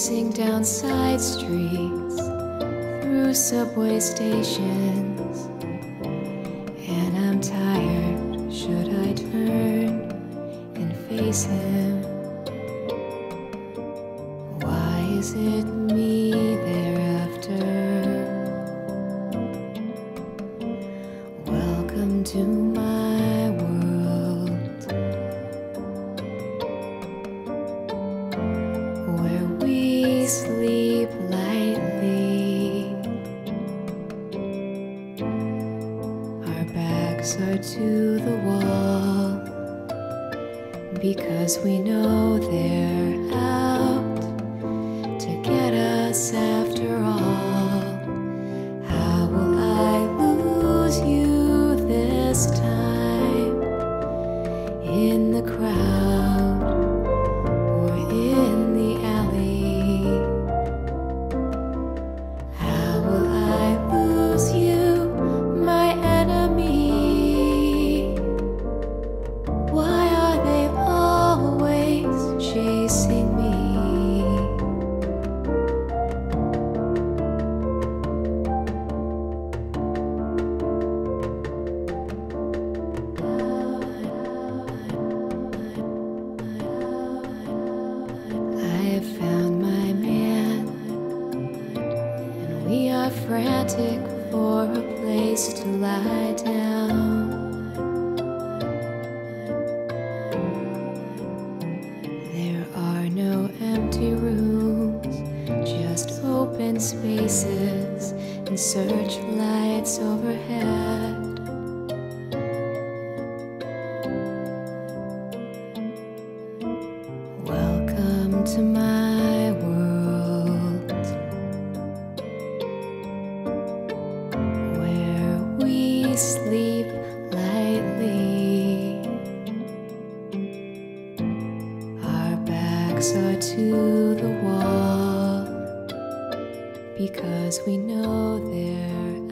racing down side streets, through subway stations, and I'm tired. Should I turn and face him? Why is it me they're after? Welcome to my world, where we sleep lightly. Our backs are to the wall, because we know they're out to get us after all. How will I lose you this time? In the crowd or in the alley? How will I lose you, my enemy? Why are they always chasing me? I have found my man, and we are frantic for a place to lie down. There are no empty rooms, just open spaces and searchlights overhead. Welcome to my world, where we sleep lightly. Our backs are to the wall, because we know they're